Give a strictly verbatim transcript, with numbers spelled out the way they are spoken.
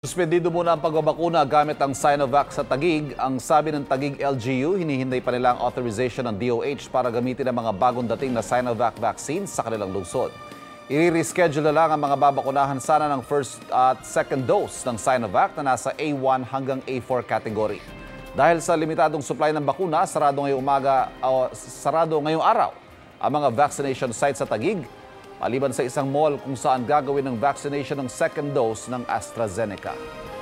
Suspendido muna ang pagbabakuna gamit ang Sinovac sa Taguig. Ang sabi ng Taguig L G U, hinihintay pa nila ang authorization ng D O H para gamitin ang mga bagong dating na Sinovac vaccines sa kanilang lungsod. I-reschedule na lang ang mga babakunahan sana ng first at second dose ng Sinovac na nasa A one hanggang A four category. Dahil sa limitadong supply ng bakuna, sarado ngayong umaga, o sarado ngayong araw ang mga vaccination sites sa Taguig, maliban sa isang mall kung saan gagawin ng vaccination ng second dose ng AstraZeneca.